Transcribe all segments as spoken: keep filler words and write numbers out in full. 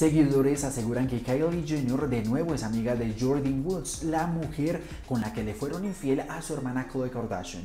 Seguidores aseguran que Kylie Jenner de nuevo es amiga de Jordyn Woods, la mujer con la que le fueron infiel a su hermana Khloe Kardashian.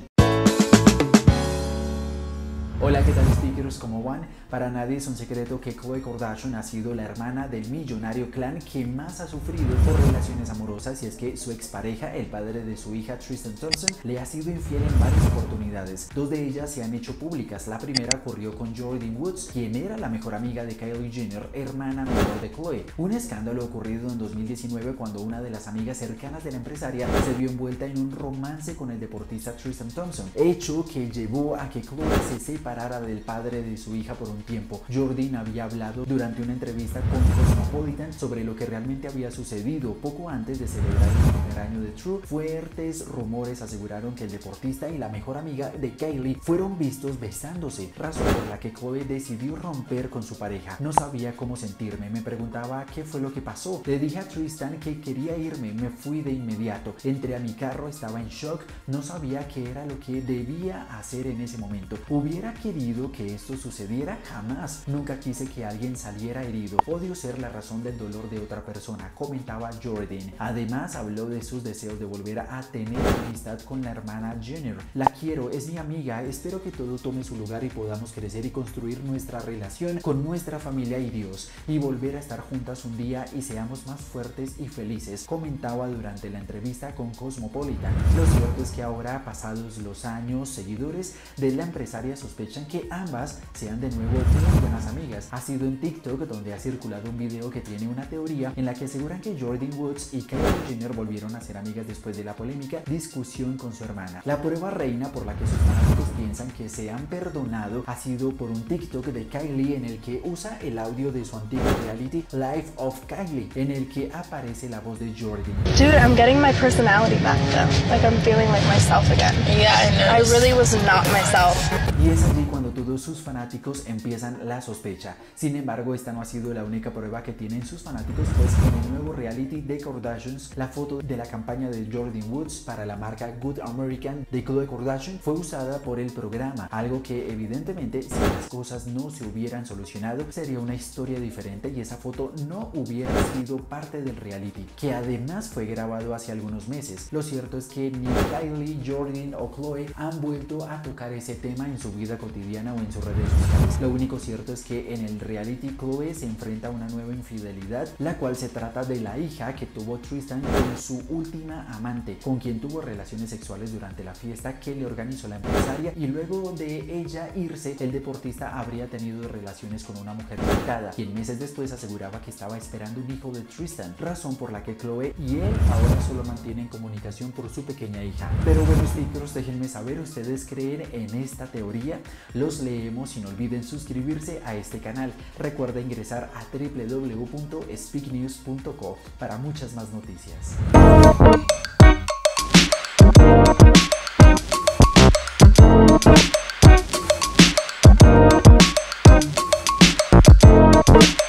Hola, ¿qué tal, speakers? ¿Cómo van? Para nadie es un secreto que Khloe Kardashian ha sido la hermana del millonario clan que más ha sufrido por relaciones amorosas, y es que su expareja, el padre de su hija Tristan Thompson, le ha sido infiel en varias oportunidades. Dos de ellas se han hecho públicas. La primera ocurrió con Jordyn Woods, quien era la mejor amiga de Kylie Jenner, hermana menor de Khloe. Un escándalo ocurrido en dos mil diecinueve cuando una de las amigas cercanas de la empresaria se vio envuelta en un romance con el deportista Tristan Thompson, hecho que llevó a que Khloe se separara del padre de su hija por un tiempo. Jordyn había hablado durante una entrevista con Cosmopolitan sobre lo que realmente había sucedido poco antes de celebrar el primer año de True. Fuertes rumores aseguraron que el deportista y la mejor amiga de Kylie fueron vistos besándose, razón por la que Khloe decidió romper con su pareja. No sabía cómo sentirme, me preguntaba qué fue lo que pasó. Le dije a Tristan que quería irme, me fui de inmediato. Entré a mi carro, estaba en shock, no sabía qué era lo que debía hacer en ese momento. Hubiera querido que esto sucediera, jamás. Nunca quise que alguien saliera herido. Odio ser la razón del dolor de otra persona, comentaba Jordyn. Además, habló de sus deseos de volver a tener amistad con la hermana Jenner. La quiero, es mi amiga, espero que todo tome su lugar y podamos crecer y construir nuestra relación con nuestra familia y Dios, y volver a estar juntas un día y seamos más fuertes y felices, comentaba durante la entrevista con Cosmopolitan. Lo cierto es que ahora, pasados los años, seguidores de la empresaria sospechan que ambas sean de nuevo muy buenas amigas. Ha sido en TikTok donde ha circulado un video que tiene una teoría en la que aseguran que Jordyn Woods y Kylie Jenner volvieron a ser amigas después de la polémica discusión con su hermana. La prueba reina por la que sus fanáticos piensan que se han perdonado ha sido por un TikTok de Kylie en el que usa el audio de su antiguo reality Life of Kylie, en el que aparece la voz de Jordyn. Dude, I'm getting my personality back though. Like I'm feeling like myself again. Yeah, I know. I really was not myself. Y es allí cuando todos sus fanáticos empiezan la sospecha. Sin embargo, esta no ha sido la única prueba que tienen sus fanáticos, pues en el nuevo reality de Kardashians, la foto de la campaña de Jordyn Woods para la marca Good American de Khloe Kardashian fue usada por el programa, algo que evidentemente, si las cosas no se hubieran solucionado, sería una historia diferente y esa foto no hubiera sido parte del reality, que además fue grabado hace algunos meses. Lo cierto es que ni Kylie, Jordyn o Khloe han vuelto a tocar ese tema en su vida cotidiana o en sus redes sociales. Lo único cierto es que en el reality Khloe se enfrenta a una nueva infidelidad, la cual se trata de la hija que tuvo Tristan con su última amante, con quien tuvo relaciones sexuales durante la fiesta que le organizó la empresaria, y luego de ella irse, el deportista habría tenido relaciones con una mujer invitada, quien meses después aseguraba que estaba esperando un hijo de Tristan, razón por la que Khloe y él ahora solo mantienen comunicación por su pequeña hija. Pero bueno, speakers, déjenme saber, ¿ustedes creen en esta teoría? Los leemos y no olviden suscribirse a este canal. Recuerda ingresar a w w w punto speak news punto co para muchas más noticias. We'll be right back.